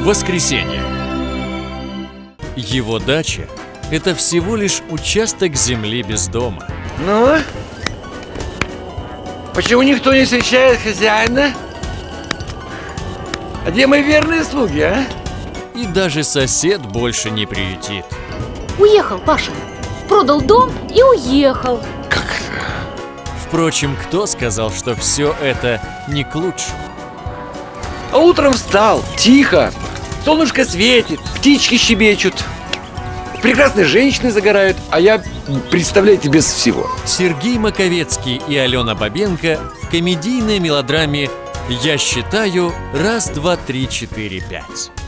Воскресенье. Его дача – это всего лишь участок земли без дома. Ну? Почему никто не встречает хозяина? А где мои верные слуги, а? И даже сосед больше не приютит. Уехал, Паша. Продал дом и уехал. Как это? Впрочем, кто сказал, что все это не к лучшему? А утром встал, тихо. Солнышко светит, птички щебечут. Прекрасные женщины загорают, а я, представляете, без всего. Сергей Маковецкий и Алена Бабенко в комедийной мелодраме «Я считаю 1, 2, 3, 4, 5».